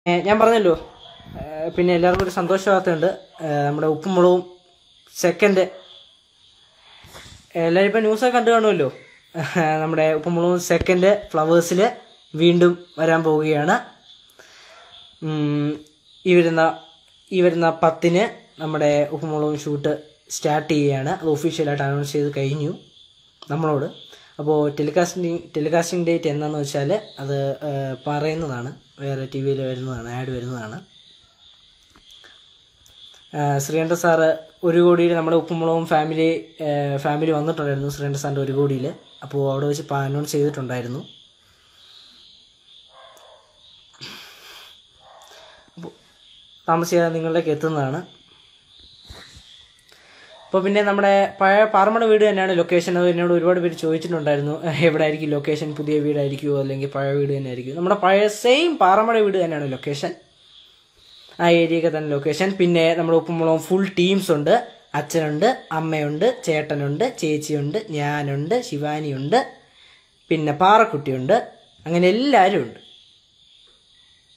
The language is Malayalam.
ഞാൻ പറഞ്ഞല്ലോ, പിന്നെ എല്ലാവർക്കും ഒരു സന്തോഷ വാർത്തയുണ്ട്. നമ്മുടെ ഉപ്പും മുളകും സെക്കൻഡ്, എല്ലാവരും ഇപ്പം ന്യൂസൊക്കെ കണ്ടു കാണുമല്ലോ. നമ്മുടെ ഉപ്പും മുളകും സെക്കൻഡ് ഫ്ലവേഴ്സിൽ വീണ്ടും വരാൻ പോവുകയാണ്. ഈ വരുന്ന 10-ന് നമ്മുടെ ഉപ്പും മുളകും ഷൂട്ട് സ്റ്റാർട്ട് ചെയ്യുകയാണ്. അത് ഒഫീഷ്യലായിട്ട് അനൗൺസ് ചെയ്ത് കഴിഞ്ഞു നമ്മളോട്. അപ്പോൾ ടെലികാസ്റ്റിംഗ് ഡേറ്റ് എന്താണെന്ന് വെച്ചാൽ അത് പറയുന്നതാണ്, വേറെ ടി വിയിൽ വരുന്നതാണ്, ആഡ് വരുന്നതാണ്. ശ്രീകണ്ഠ സാറ് 1 കോടിയിൽ നമ്മുടെ ഉപ്പും മുളകും ഫാമിലി വന്നിട്ടുണ്ടായിരുന്നു, ശ്രീകണ്ഠ സാറിൻ്റെ 1 കോടിയിൽ. അപ്പോൾ അവിടെ വെച്ച് അനൗൺസ് ചെയ്തിട്ടുണ്ടായിരുന്നു. അപ്പോൾ താമസിയാതെ നിങ്ങളിലേക്ക് എത്തുന്നതാണ്. അപ്പോൾ പിന്നെ നമ്മുടെ പഴയ പാറമട വീട് തന്നെയാണ് ലൊക്കേഷൻ. അത് എന്നോട് ഒരുപാട് പേര് ചോദിച്ചിട്ടുണ്ടായിരുന്നു, എവിടെ ആയിരിക്കും ലൊക്കേഷൻ, പുതിയ വീടായിരിക്കുമോ അല്ലെങ്കിൽ പഴയ വീട് തന്നെ ആയിരിക്കും. നമ്മുടെ പഴയ സെയിം പാറമട വീട് തന്നെയാണ് ലൊക്കേഷൻ, ആ ഏരിയയൊക്കെ തന്നെ ലൊക്കേഷൻ. പിന്നെ നമ്മുടെ ഉപ്പും മുളകും ഫുൾ ടീംസ് ഉണ്ട്. അച്ഛനുണ്ട്, അമ്മയുണ്ട്, ചേട്ടനുണ്ട്, ചേച്ചിയുണ്ട്, ഞാനുണ്ട്, ശിവാനിയുണ്ട്, പിന്നെ പാറക്കുട്ടിയുണ്ട്, അങ്ങനെ എല്ലാവരും ഉണ്ട്.